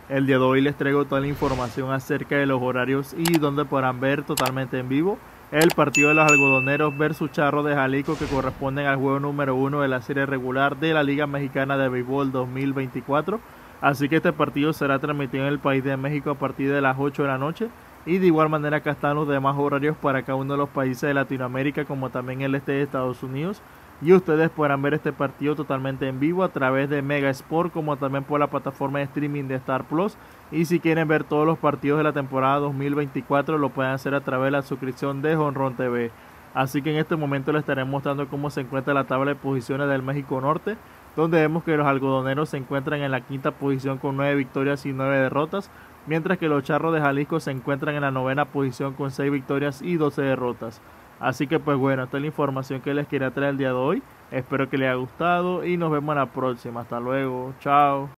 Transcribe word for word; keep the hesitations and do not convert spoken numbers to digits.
El día de hoy les traigo toda la información acerca de los horarios y donde podrán ver totalmente en vivo el partido de los algodoneros versus Charros de Jalisco, que corresponden al juego número uno de la serie regular de la Liga Mexicana de Béisbol dos mil veinticuatro. Así que este partido será transmitido en el país de México a partir de las ocho de la noche, y de igual manera acá están los demás horarios para cada uno de los países de Latinoamérica, como también el este de Estados Unidos, y ustedes podrán ver este partido totalmente en vivo a través de Mega Sport, como también por la plataforma de streaming de Star Plus. Y si quieren ver todos los partidos de la temporada dos mil veinticuatro, lo pueden hacer a través de la suscripción de Jonrón T V. Así que en este momento les estaré mostrando cómo se encuentra la tabla de posiciones del México Norte, donde vemos que los algodoneros se encuentran en la quinta posición con nueve victorias y nueve derrotas, mientras que los Charros de Jalisco se encuentran en la novena posición con seis victorias y doce derrotas. Así que pues bueno, esta es la información que les quería traer el día de hoy. Espero que les haya gustado y nos vemos en la próxima. Hasta luego, chao.